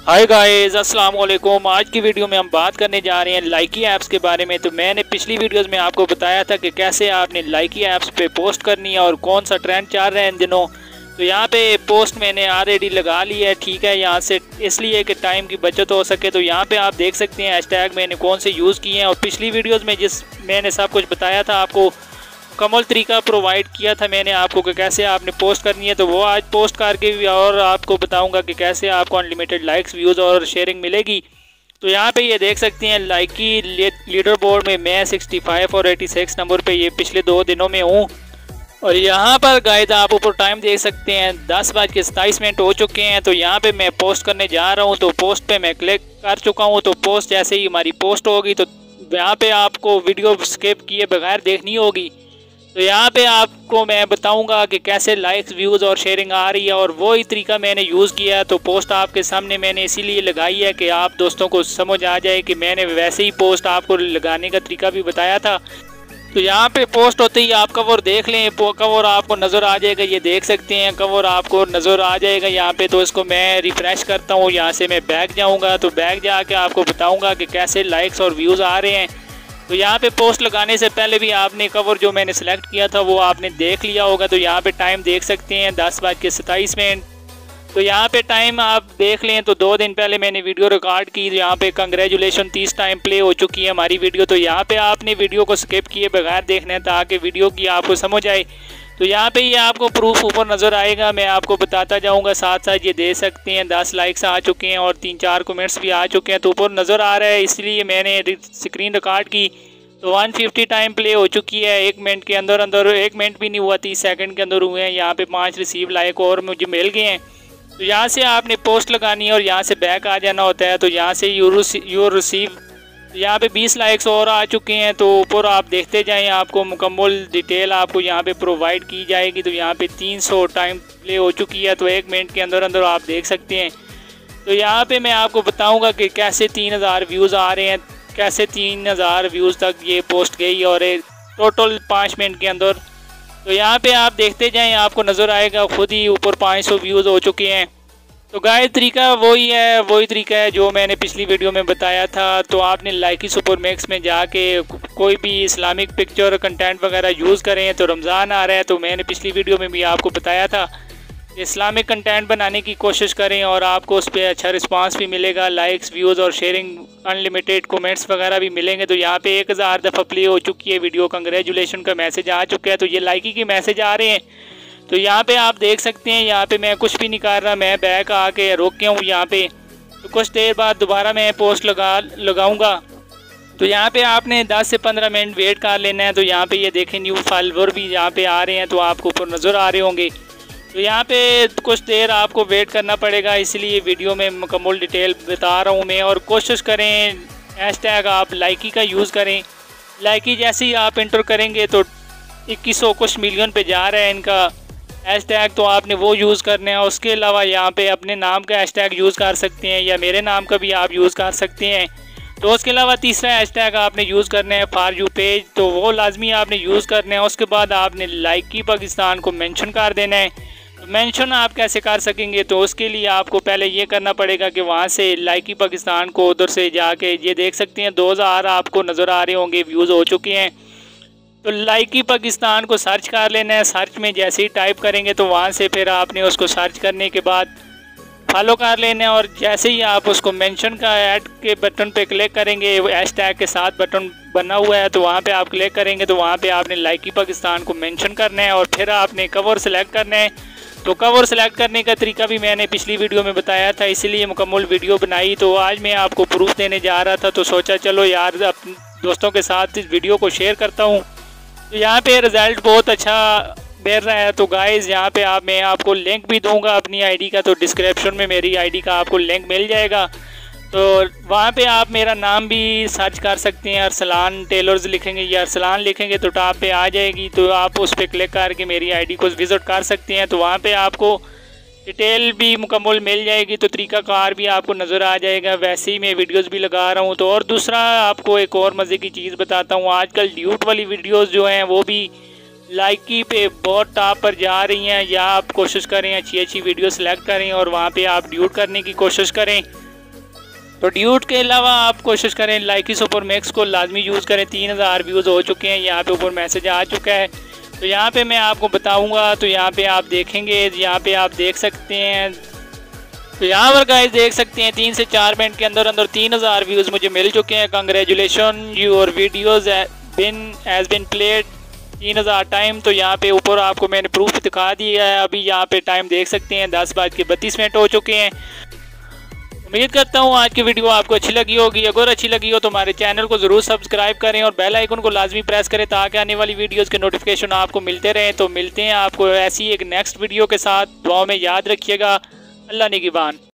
Hi guys, अस्सलाम वालेकुम। आज की वीडियो में हम बात करने जा रहे हैं लाइकी ऐप्स के बारे में। तो मैंने पिछली वीडियोस में आपको बताया था कि कैसे आपने लाइकी ऐप्स पे पोस्ट करनी है और कौन सा ट्रेंड चल रहा है इन दिनों। तो यहाँ पे पोस्ट मैंने ऑलरेडी लगा ली है, ठीक है, यहाँ से इसलिए कि टाइम की बचत हो सके। तो यहाँ पे आप देख सकते हैं हैशटैग मैंने कौन से यूज़ किए हैं, और पिछली वीडियोज़ में जिस मैंने सब कुछ बताया था, आपको मुकम्मल तरीका प्रोवाइड किया था मैंने आपको कि कैसे आपने पोस्ट करनी है, तो वो आज पोस्ट करके भी और आपको बताऊंगा कि कैसे आपको अनलिमिटेड लाइक्स, व्यूज़ और शेयरिंग मिलेगी। तो यहाँ पे ये देख सकते हैं लाइकी लीडर बोर्ड में मैं 65 और 86 नंबर पे ये पिछले 2 दिनों में हूँ। और यहाँ पर गाइस आप ऊपर टाइम देख सकते हैं 10:27 हो चुके हैं। तो यहाँ पे मैं पोस्ट करने जा रहा हूँ, तो पोस्ट पे मैं क्लिक कर चुका हूँ। तो पोस्ट जैसे ही हमारी पोस्ट होगी तो यहाँ पे आपको वीडियो स्किप किए बगैर देखनी होगी। तो यहाँ पे आपको मैं बताऊंगा कि कैसे लाइक्स, व्यूज़ और शेयरिंग आ रही है, और वही तरीका मैंने यूज़ किया है। तो पोस्ट आपके सामने मैंने इसीलिए लगाई है कि आप दोस्तों को समझ आ जाए कि मैंने वैसे ही पोस्ट आपको लगाने का तरीका भी बताया था। तो यहाँ पे पोस्ट होते ही आप कवर देख लें, कवर आपको नज़र आ जाएगा, ये देख सकते हैं कवर आपको नज़र आ जाएगा यहाँ पे। तो इसको मैं रिफ़्रेश करता हूँ, यहाँ से मैं बैक जाऊँगा। तो बैक जाके आपको बताऊँगा कि कैसे लाइक्स और व्यूज़ आ रहे हैं। तो यहाँ पे पोस्ट लगाने से पहले भी आपने कवर जो मैंने सेलेक्ट किया था वो आपने देख लिया होगा। तो यहाँ पे टाइम देख सकते हैं 10:27। तो यहाँ पे टाइम आप देख लें तो 2 दिन पहले मैंने वीडियो रिकॉर्ड की। यहाँ पे कंग्रेचुलेशन 30 टाइम प्ले हो चुकी है हमारी वीडियो। तो यहाँ पे आपने वीडियो को स्किप किए बगैर देखना है ताकि वीडियो की आपको समझ आए। तो यहाँ पे ये आपको प्रूफ ऊपर नज़र आएगा, मैं आपको बताता जाऊँगा साथ साथ। ये दे सकते हैं 10 लाइक्स आ चुके हैं और 3-4 कमेंट्स भी आ चुके हैं। तो ऊपर नज़र आ रहा है, इसलिए मैंने स्क्रीन रिकॉर्ड की। तो 150 टाइम प्ले हो चुकी है 1 मिनट के अंदर 1 मिनट भी नहीं हुआ, 30 सेकंड के अंदर हुए हैं। यहाँ पे 5 रिसीव लाइक और मुझे मिल गए हैं। तो यहाँ से आपने पोस्ट लगानी है और यहाँ से बैक आ जाना होता है। तो यहाँ से यू रिसीव, यहाँ पे 20 लाइक्स और आ चुके हैं। तो ऊपर आप देखते जाएं, आपको मुकम्मल डिटेल आपको यहाँ पे प्रोवाइड की जाएगी। तो यहाँ पे 300 टाइम प्ले हो चुकी है, तो 1 मिनट के अंदर आप देख सकते हैं। तो यहाँ पे मैं आपको बताऊँगा कि कैसे 3000 व्यूज़ आ रहे हैं, कैसे 3000 व्यूज़ तक ये पोस्ट गई, और टोटल 5 मिनट के अंदर। तो यहाँ पे आप देखते जाएं, आपको नज़र आएगा खुद ही ऊपर 500 व्यूज़ हो चुके हैं। तो गाइस तरीका वही तरीका है जो मैंने पिछली वीडियो में बताया था। तो आपने लाइकी सुपर मैक्स में जाके कोई भी इस्लामिक पिक्चर कंटेंट वगैरह यूज़ करें। तो रमज़ान आ रहा है, तो मैंने पिछली वीडियो में भी आपको बताया था इस्लामिक कंटेंट बनाने की कोशिश करें और आपको उस पर अच्छा रिस्पांस भी मिलेगा, लाइक्स, व्यूज़ और शेयरिंग, अनलिमिटेड कमेंट्स वगैरह भी मिलेंगे। तो यहाँ पे 1000 दफ़ा प्ले हो चुकी है वीडियो, कंग्रेचुलेशन का मैसेज आ चुका है। तो ये लाइकी के मैसेज आ रहे हैं। तो यहाँ पे आप देख सकते हैं, यहाँ पे मैं कुछ भी नहीं कर रहा, मैं बैक आके रोक के हूँ यहाँ पे। तो कुछ देर बाद दोबारा मैं पोस्ट लगाऊँगा। तो यहाँ पे आपने 10 से 15 मिनट वेट कर लेना है। तो यहाँ पे ये देखें न्यू फॉलोवर भी यहाँ पे आ रहे हैं, तो आपको ऊपर नज़र आ रहे होंगे। तो यहाँ पे कुछ देर आपको वेट करना पड़ेगा, इसलिए वीडियो में मुकम्मल डिटेल बता रहा हूँ मैं। और कोशिश करें हैशटैग आप लाइकी का यूज़ करें। लाइकी जैसे ही आप इंटर करेंगे तो 2100 कुछ मिलियन पे जा रहा है इनका हैशटैग, तो आपने वो यूज़ करना है। उसके अलावा यहाँ पे अपने नाम का हैशटैग यूज़ कर सकते हैं, या मेरे नाम का भी आप यूज़ कर सकते हैं। तो उसके अलावा तीसरा हैशटैग आपने यूज़ करना है फॉर यू पेज, तो वो लाजमी आपने यूज़ करना है। उसके बाद आपने लाइकी पाकिस्तान को मेंशन कर देना है। तो मेंशन आप कैसे कर सकेंगे, तो उसके लिए आपको पहले ये करना पड़ेगा कि वहाँ से लाइकी पाकिस्तान को उधर से जाके, ये देख सकते हैं 2000 आपको नज़र आ रहे होंगे व्यूज़ हो चुके हैं। तो लाइकी पाकिस्तान को सर्च कर लेना है। सर्च में जैसे ही टाइप करेंगे तो वहाँ से फिर आपने उसको सर्च करने के बाद फॉलो कर लेना है। और जैसे ही आप उसको मेंशन का ऐड के बटन पे क्लिक करेंगे, हैशटैग के साथ बटन बना हुआ है, तो वहाँ पे आप क्लिक करेंगे तो वहाँ पे आपने लाइकी पाकिस्तान को मेंशन करना है। और फिर आपने कवर सेलेक्ट करना है। तो कवर सेलेक्ट करने का तरीका भी मैंने पिछली वीडियो में बताया था, इसीलिए मुकम्मल वीडियो बनाई। तो आज मैं आपको प्रूफ देने जा रहा था, तो सोचा चलो यार अपने दोस्तों के साथ इस वीडियो को शेयर करता हूँ। तो यहाँ पे रिज़ल्ट बहुत अच्छा मिल रहा है। तो गाइज़ यहाँ पे मैं आपको लिंक भी दूंगा अपनी आईडी का, तो डिस्क्रिप्शन में मेरी आईडी का आपको लिंक मिल जाएगा। तो वहाँ पे आप मेरा नाम भी सर्च कर सकते हैं, अरसलान टेलर्स लिखेंगे या अरसलान लिखेंगे तो टॉप पे आ जाएगी। तो आप उस पर क्लिक करके मेरी आईडी को विज़िट कर सकते हैं। तो वहाँ पे आपको डिटेल भी मुकम्मल मिल जाएगी, तो तरीक़ाकार भी आपको नज़र आ जाएगा। वैसे ही मैं वीडियोस भी लगा रहा हूँ। तो और दूसरा आपको एक और मज़े की चीज़ बताता हूँ, आजकल ड्यूट वाली वीडियोस जो हैं वो भी लाइकी पे बहुत टॉप पर जा रही हैं। या आप कोशिश करें अच्छी अच्छी वीडियो सेलेक्ट करें और वहाँ पे आप ड्यूट करने की कोशिश करें। तो ड्यूट के अलावा आप कोशिश करें लाइकी सुपर मैक्स को लाजमी यूज़ करें। 3000 व्यूज़ हो चुके हैं, यहाँ पे ऊपर मैसेज आ चुका है। तो यहाँ पे मैं आपको बताऊंगा, तो यहाँ पे आप देखेंगे, यहाँ पे आप देख सकते हैं। तो यहाँ पर गाइस देख सकते हैं 3 से 4 मिनट के अंदर अंदर 3000 व्यूज़ मुझे मिल चुके हैं। Congratulation, your videos has been played 3000 time. तो यहाँ पे ऊपर आपको मैंने प्रूफ दिखा दिया है। अभी यहाँ पे टाइम देख सकते हैं 10:32 हो चुके हैं। उम्मीद करता हूँ आज की वीडियो आपको अच्छी लगी होगी। अगर अच्छी लगी हो तो हमारे चैनल को ज़रूर सब्सक्राइब करें और बेल आइकन को लाजमी प्रेस करें ताकि आने वाली वीडियोस के नोटिफिकेशन आपको मिलते रहें। तो मिलते हैं आपको ऐसी एक नेक्स्ट वीडियो के साथ। दुआ में याद रखिएगा। अल्लाह निगहबान।